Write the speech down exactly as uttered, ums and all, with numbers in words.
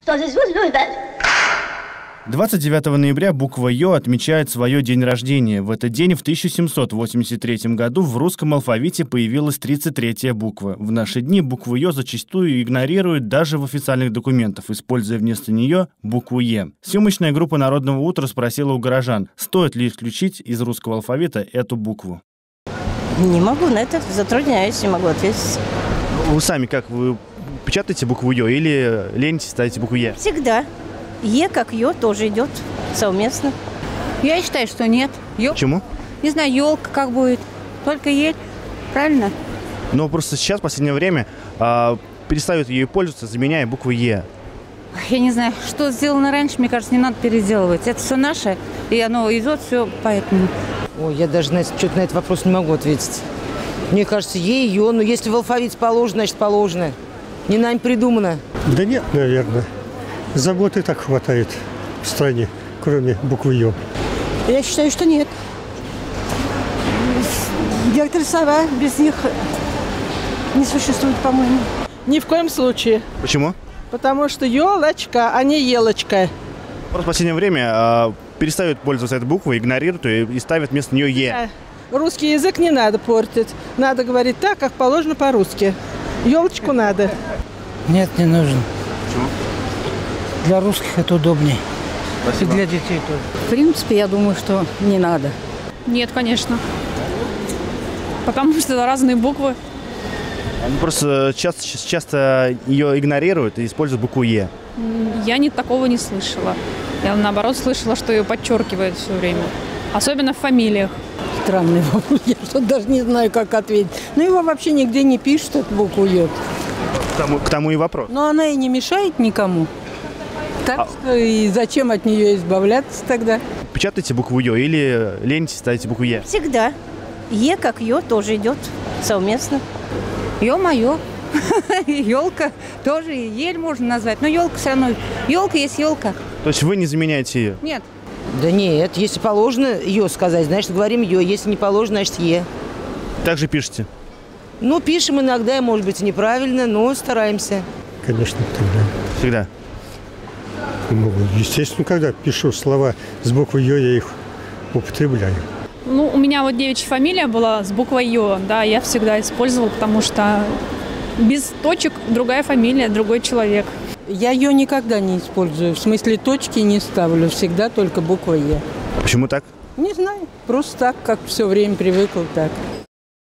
двадцать девятого ноября буква «Ё» отмечает свое день рождения. В этот день в тысяча семьсот восемьдесят третьем году в русском алфавите появилась тридцать третья буква. В наши дни букву «Ё» зачастую игнорируют даже в официальных документах, используя вместо нее букву «Е». Съемочная группа «Народного утра» спросила у горожан, стоит ли исключить из русского алфавита эту букву. Не могу на это, затрудняюсь, не могу ответить. Вы сами как, вы печатаете букву «Ё» или ленитесь, ставите букву «Е»? Всегда. «Е» как «Ё» тоже идет совместно. Я считаю, что нет. Ё... Почему? Не знаю, елка как будет. Только ель. Правильно? Но просто сейчас, в последнее время, э, перестают ею пользоваться, заменяя букву «Е». Я не знаю, что сделано раньше, мне кажется, не надо переделывать. Это все наше, и оно идет все поэтому. Ой, я даже на, что-то на этот вопрос не могу ответить. Мне кажется, «Е» и «Ё». Ну, если в алфавите положено, значит положено. Не нами придумано. Да нет, наверное. Забот и так хватает в стране, кроме буквы «Ё». Я считаю, что нет. Директор Сова, без них не существует, по-моему. Ни в коем случае. Почему? Потому что елочка, а не елочка. Просто в последнее время э, перестают пользоваться этой буквой, игнорируют ее и ставят вместо нее «Е». Русский язык не надо портить. Надо говорить так, как положено по-русски. Елочку надо. Нет, не нужно. Почему? Для русских это удобнее. Спасибо. И для детей тоже. В принципе, я думаю, что не надо. Нет, конечно. Потому что это разные буквы. Просто часто, часто ее игнорируют и используют букву «Е». Я ни такого не слышала. Я, наоборот, слышала, что ее подчеркивают все время. Особенно в фамилиях. Странный вопрос, я что даже не знаю, как ответить. Но его вообще нигде не пишут, эту букву «Ё». К тому, к тому и вопрос. Но она и не мешает никому. Так а... что и зачем от нее избавляться тогда? Печатаете букву «Ё» или ленитесь, ставите букву «Е»? Всегда. «Е» как «Ё» тоже идет совместно. Ё-моё. Елка тоже, ель можно назвать. Но елка все равно. Елка есть елка. То есть вы не заменяете ее? Нет. Да нет, если положено «Ё» сказать, значит говорим «Ё». Если не положено, значит «Е». Так же пишете? Ну, пишем иногда, может быть, неправильно, но стараемся. Конечно, тогда. Всегда? Ну, естественно, когда пишу слова с буквой «Ё», я их употребляю. Ну, у меня вот девичья фамилия была с буквой «Ё», да, я всегда использовала, потому что без точек другая фамилия, другой человек. Я «Ё» никогда не использую, в смысле точки не ставлю, всегда только буква «Е». Почему так? Не знаю, просто так, как все время привыкла, так.